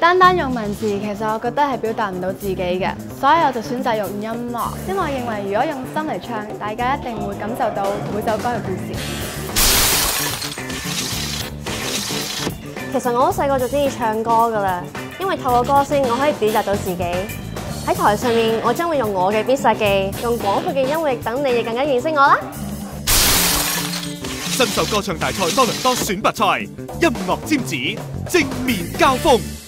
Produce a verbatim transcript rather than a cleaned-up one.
單單用文字，其實我覺得係表達唔到自己嘅，所以我就選擇用音樂，因為我認為如果用心嚟唱，大家一定會感受到每首歌嘅故事。 其實我好細個就中意唱歌㗎啦，因為透過歌聲我可以表達到自己。喺台上面，我將會用我嘅必殺技，用廣闊嘅音域等你哋更加認識我啦。 新秀歌唱大賽多倫多選拔賽，音樂尖子正面交鋒。